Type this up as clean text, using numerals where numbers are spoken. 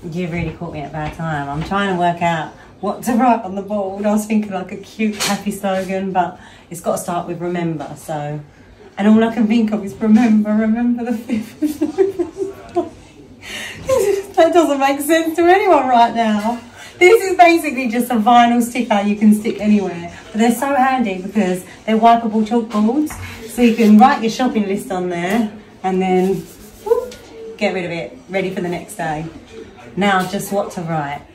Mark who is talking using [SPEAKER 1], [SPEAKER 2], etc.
[SPEAKER 1] You really caught me at a bad time. I'm trying to work out what to write on the board. I was thinking like a cute, happy slogan, but it's got to start with remember. So, and all I can think of is remember the 5th of November. That doesn't make sense to anyone right now. This is basically just a vinyl sticker you can stick anywhere. But they're so handy because they're wipeable chalkboards. So you can write your shopping list on there and then whoop, get rid of it, ready for the next day. Now just what to write.